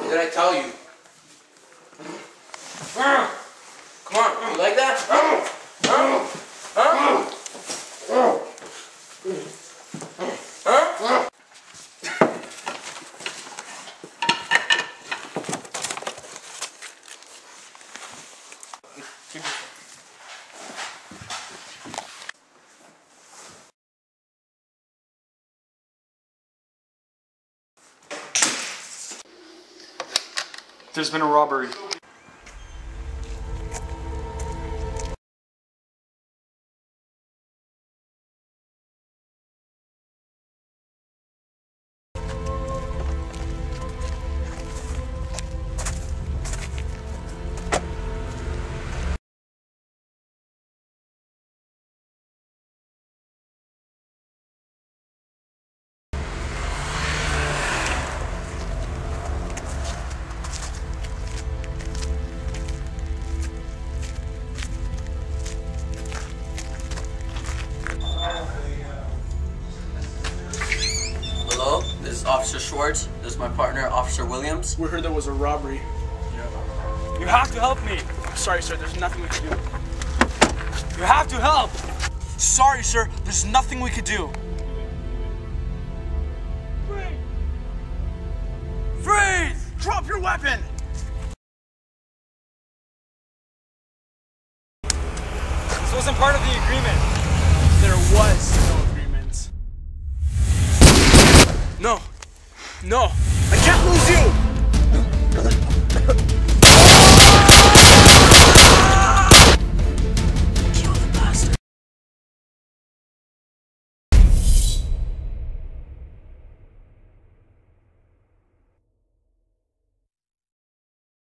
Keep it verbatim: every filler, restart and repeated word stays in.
What did I tell you? Come on, you like that? Huh? Huh? Huh? There's been a robbery. Hello, this is Officer Schwartz. This is my partner, Officer Williams. We heard there was a robbery. You have to help me. Sorry, sir, there's nothing we can do. You have to help. Sorry, sir, there's nothing we could do. Freeze! Drop your weapon! This wasn't part of the agreement. There was no agreement. No. No. I can't lose you!